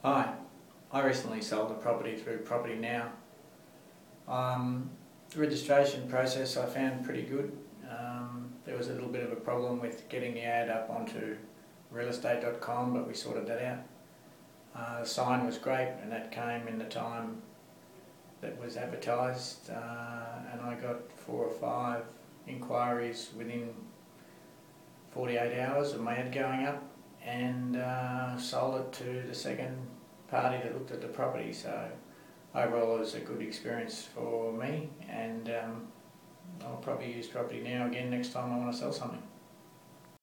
Hi, I recently sold a property through PropertyNow. The registration process I found pretty good. There was a little bit of a problem with getting the ad up onto realestate.com, but we sorted that out. The sign was great and that came in the time that was advertised, and I got 4 or 5 inquiries within 48 hours of my ad going up, and sold it to the second party that looked at the property. So overall it was a good experience for me, and I'll probably use PropertyNow again next time I want to sell something.